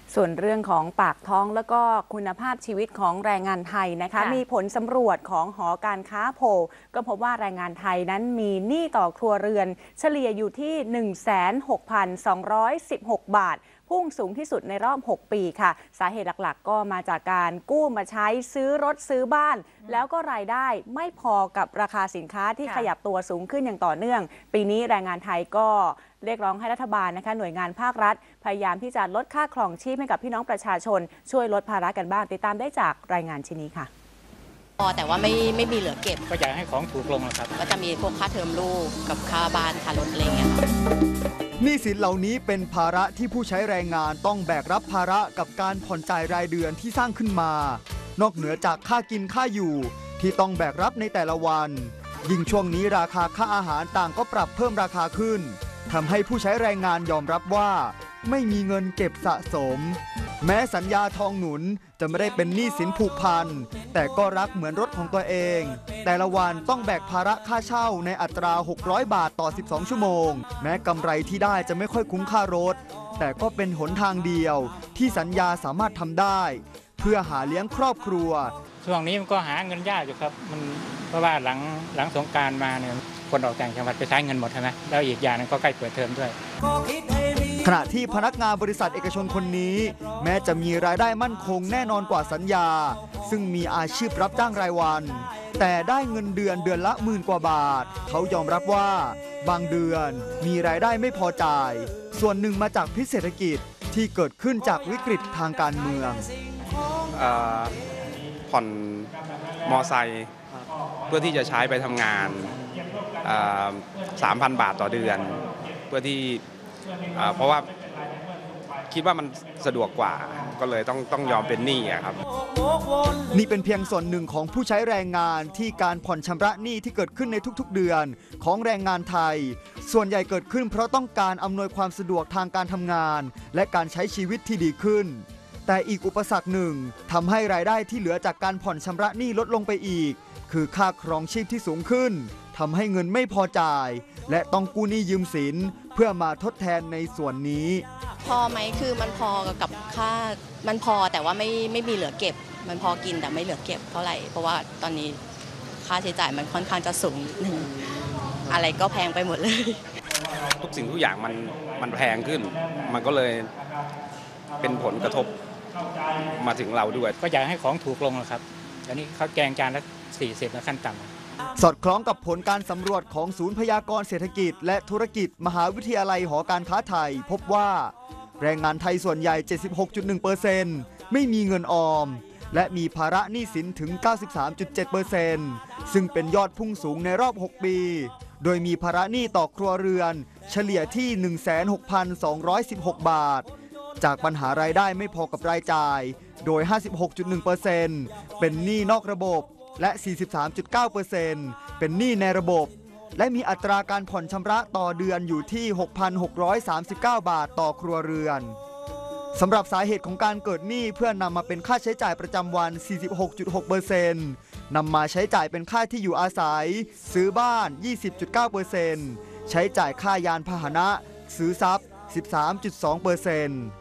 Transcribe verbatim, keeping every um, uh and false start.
ส่วนเรื่องของปากท้องแล้วก็คุณภาพชีวิตของแรงงานไทยนะคะมีผลสำรวจของหอการค้าโพลก็พบว่าแรงงานไทยนั้นมีหนี้ต่อครัวเรือนเฉลี่ยอยู่ที่ หนึ่งแสนหกพันสองร้อยสิบหก บาทพุ่งสูงที่สุดในรอบหกปีค่ะสาเหตุหลักๆก็มาจากการกู้มาใช้ซื้อรถซื้อบ้านแล้วก็รายได้ไม่พอกับราคาสินค้าที่ขยับตัวสูงขึ้นอย่างต่อเนื่องปีนี้แรงงานไทยก็เรียกร้องให้รัฐบาลนะคะหน่วยงานภาครัฐพยายามที่จะลดค่าครองชีพให้กับพี่น้องประชาชนช่วยลดภาระกันบ้างติดตามได้จากรายงานชิ้นนี้ค่ะพอแต่ว่าไม่ไม่มีเหลือเก็บก็อยากให้ของถูกลงนะครับก็จะมีพวกค่าเทอมลูกกับค่าบ้านค่ารถอะไรเงี้ยหนี้สินเหล่านี้เป็นภาระที่ผู้ใช้แรงงานต้องแบกรับภาระกับการผ่อนจ่ายรายเดือนที่สร้างขึ้นมานอกเหนือจากค่ากินค่าอยู่ที่ต้องแบกรับในแต่ละวันยิ่งช่วงนี้ราคาค่าอาหารต่างก็ปรับเพิ่มราคาขึ้นทำให้ผู้ใช้แรงงานยอมรับว่าไม่มีเงินเก็บสะสมแม้สัญญาทองหนุนจะไม่ได้เป็นหนี้สินผูกพันแต่ก็รักเหมือนรถของตัวเองแต่ละวันต้องแบกภาระค่าเช่าในอัตราหกร้อยบาทต่อสิบสองชั่วโมงแม้กำไรที่ได้จะไม่ค่อยคุ้มค่ารถแต่ก็เป็นหนทางเดียวที่สัญญาสามารถทำได้เพื่อหาเลี้ยงครอบครัวช่วงนี้มันก็หาเงินยากอยู่ครับมันเพราะว่าหลังหลังสงกรานต์มาเนี่ยคนออกต่างจังหวัดไปใช้เงินหมดใช่ไหมแล้วอีกอย่างนึงก็ใกล้เปิดเทอมด้วยขณะที่พนักงานบริษัทเอกชนคนนี้แม้จะมีรายได้มั่นคงแน่นอนกว่าสัญญาซึ่งมีอาชีพรับจ้างรายวันแต่ได้เงินเดือนเดือนละหมื่นกว่าบาทเขายอมรับว่าบางเดือนมีรายได้ไม่พอจ่ายส่วนหนึ่งมาจากพิษเศรษฐกิจที่เกิดขึ้นจากวิกฤตทางการเมืองผ่อนมอไซค์เพื่อที่จะใช้ไปทำงานสามพันบาทต่อเดือนเพื่อที่เพราะว่าคิดว่ามันสะดวกกว่าก็เลยต้องต้องยอมเป็นหนี้ครับนี่เป็นเพียงส่วนหนึ่งของผู้ใช้แรงงานที่การผ่อนชำระหนี้ที่เกิดขึ้นในทุกๆเดือนของแรงงานไทยส่วนใหญ่เกิดขึ้นเพราะต้องการอำนวยความสะดวกทางการทำงานและการใช้ชีวิตที่ดีขึ้นแต่อีกอุปสรรคหนึ่งทำให้รายได้ที่เหลือจากการผ่อนชำระหนี้ลดลงไปอีกคือค่าครองชีพที่สูงขึ้นทำให้เงินไม่พอจ่ายและต้องกู้หนี้ยืมสินเพื่อมาทดแทนในส่วนนี้พอไหมคือมันพอกับค่ามันพอแต่ว่าไม่ไม่มีเหลือเก็บมันพอกินแต่ไม่เหลือเก็บเท่าไหร่เพราะว่าตอนนี้ค่าใช้จ่ายมันค่อนข้างจะสูงนิดนึงอะไรก็แพงไปหมดเลยทุกสิ่งทุกอย่างมันมันแพงขึ้นมันก็เลยเป็นผลกระทบมาถึงเราด้วยก็อยากให้ของถูกลงนะครับอันนี้เขาแกงจานละสี่สิบนะขั้นต่ำสอดคล้องกับผลการสำรวจของศูนย์พยากรณ์เศรษฐกิจและธุรกิจมหาวิทยาลัยหอการค้าไทยพบว่าแรงงานไทยส่วนใหญ่ เจ็ดสิบหกจุดหนึ่งเปอร์เซ็นต์ ไม่มีเงินออมและมีภาระหนี้สินถึง เก้าสิบสามจุดเจ็ดเปอร์เซ็นต์ ซึ่งเป็นยอดพุ่งสูงในรอบหกปีโดยมีภาระหนี้ต่อครัวเรือนเฉลี่ยที่ หนึ่งแสนหกพันสองร้อยสิบหก บาทจากปัญหารายได้ไม่พอกับรายจ่ายโดย ห้าสิบหกจุดหนึ่งเปอร์เซ็นต์ เป็นหนี้นอกระบบและ สี่สิบสามจุดเก้าเปอร์เซ็นต์ เป็นหนี้ในระบบและมีอัตราการผ่อนชำระต่อเดือนอยู่ที่ หกพันหกร้อยสามสิบเก้า บาทต่อครัวเรือนสำหรับสาเหตุของการเกิดหนี้เพื่อนำมาเป็นค่าใช้จ่ายประจำวัน สี่สิบหกจุดหกเปอร์เซ็นต์ นำมาใช้จ่ายเป็นค่าที่อยู่อาศัยซื้อบ้าน ยี่สิบจุดเก้าเปอร์เซ็นต์ ใช้จ่ายค่ายานพาหนะซื้อทรัพย์ สิบสามจุดสองเปอร์เซ็นต์